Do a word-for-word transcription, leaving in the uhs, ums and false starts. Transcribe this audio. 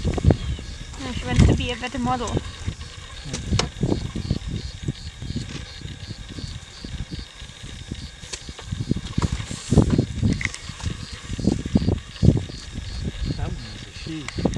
Yeah, she wants to be a better model. That one was a sheep.